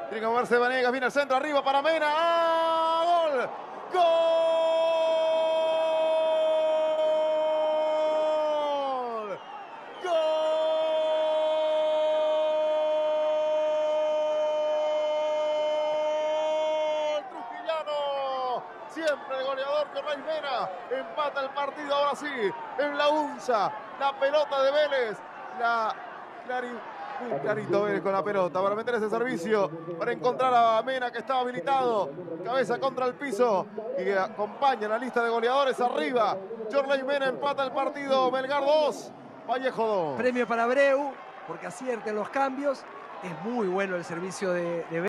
Tiene que moverse Vanegas, viene al centro, arriba para Mena. ¡Ah! ¡Gol! ¡Gol! ¡Gol! Trujillano. Siempre el goleador Jorley Mena. Empata el partido ahora sí. En la unza. La pelota de Vélez. Muy clarito Vélez con la pelota para meter ese servicio, para encontrar a Mena que estaba habilitado. Cabeza contra el piso y acompaña la lista de goleadores arriba. Jorley Mena empata el partido. Melgar 2, Vallejo 2. Premio para Abreu porque acierta en los cambios. Es muy bueno el servicio de Vélez.